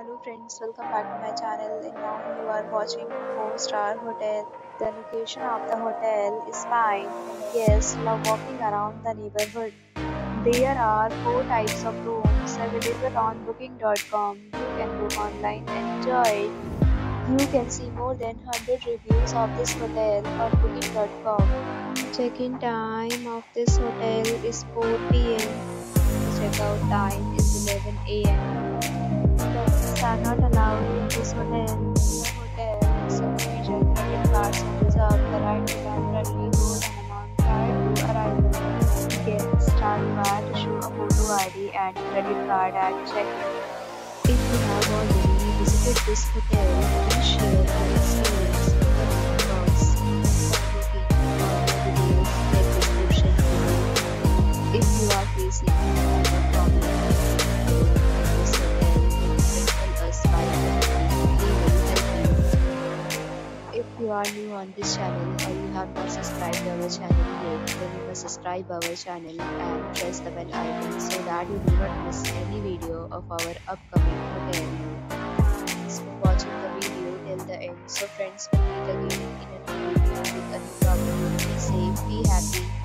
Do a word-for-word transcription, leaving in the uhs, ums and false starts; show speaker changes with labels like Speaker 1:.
Speaker 1: Hello friends, welcome back to my channel and now you are watching four star hotel. The location of the hotel is fine and guests love walking around the neighborhood. There are four types of rooms available on booking dot com. You can book online and enjoy it. You can see more than one hundred reviews of this hotel on booking dot com. Check-in time of this hotel is four p m Check-out time is eleven a m Pets are not allowed in this hotel. The hotel accepts major credit cards and reserves the right to temporarily hold an amount prior to arrival. Guests are required to show a photo I D and credit card at check-in. If you have already visited this hotel, please share your experience in the comment box. For booking or details, check the description below. If you are facing any problem with this hotel, us by we will help you. If you are new on this channel or you have not subscribed our channel yet, then you must subscribe our channel and press the bell icon so that you do not miss any video of our upcoming hotel. Thanks for watching the video till the end. So friends, we'll meet again in a new video with a new topic. Be safe, be happy.